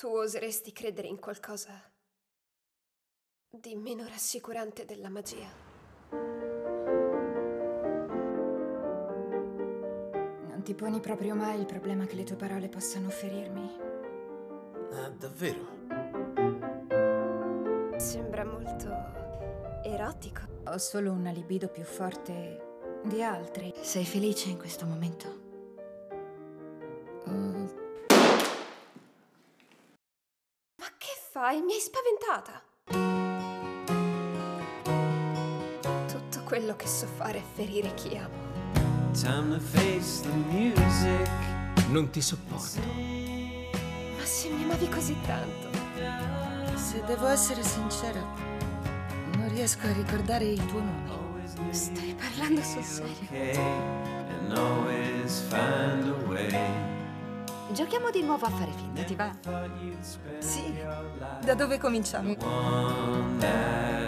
tu oseresti credere in qualcosa di meno rassicurante della magia? Non ti poni proprio mai il problema che le tue parole possano ferirmi? Ah, davvero? Sembra molto erotico. Ho solo una libido più forte di altri. Sei felice in questo momento? Ma che fai? Mi hai spaventata! Tutto quello che so fare è ferire chi amo. Time to face the music. Non ti sopporto. Ma se mi amavi così tanto. Se devo essere sincera, non riesco a ricordare il tuo nome. Stai parlando sul serio? Okay, and always find a way. Giochiamo di nuovo a fare finta, ti va? Sì, da dove cominciamo? One that